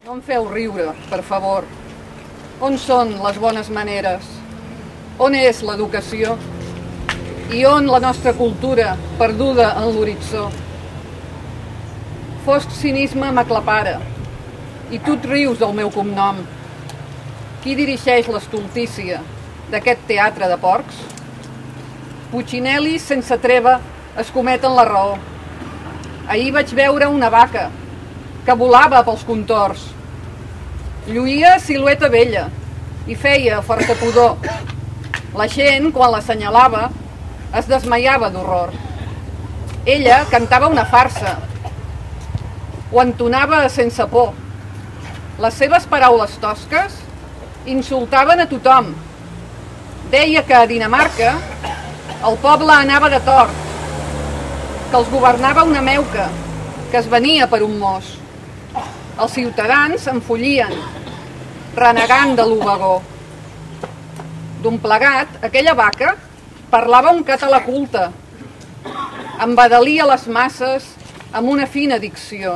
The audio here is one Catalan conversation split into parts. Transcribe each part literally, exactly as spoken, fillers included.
No em feu riure, per favor. On són les bones maneres? On és l'educació? I on la nostra cultura, perduda en l'horitzó? Fosc cinisme m'aclapara, i tu et rius del meu cognom. Qui dirigeix l'estultícia d'aquest teatre de porcs? Puccinelli sense treva escometen la raó. Ahir vaig veure una vaca que volava pels contorns. Lluïa silueta vella i feia forta pudor. La gent, quan l'assenyalava, es desmaiava d'horror. Ella cantava una farsa, ho entonava sense por. Les seves paraules tosques insultaven a tothom. Deia que a Dinamarca el poble anava de tort, que els governava una meuca, que es venia per un mos. Els ciutadans enfollien, renegant de l'ovagó. D'un plegat, aquella vaca parlava un català culte, embadalia les masses amb una fina dicció.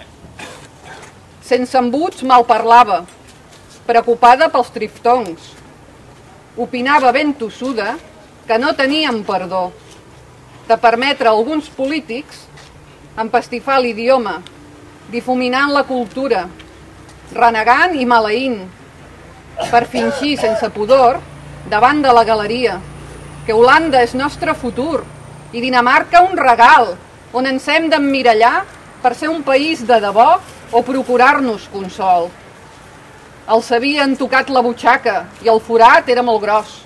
Sense embuts mal parlava, preocupada pels triftongs. Opinava ben tossuda que no tenien perdó de permetre a alguns polítics empastifar l'idioma, difuminant la cultura, renegant i maleint, per fingir sense pudor davant de la galeria que Holanda és nostre futur i Dinamarca un regal on ens hem d'emmirallar per ser un país de debò o procurar-nos consol. Els havien tocat la butxaca i el forat era molt gros.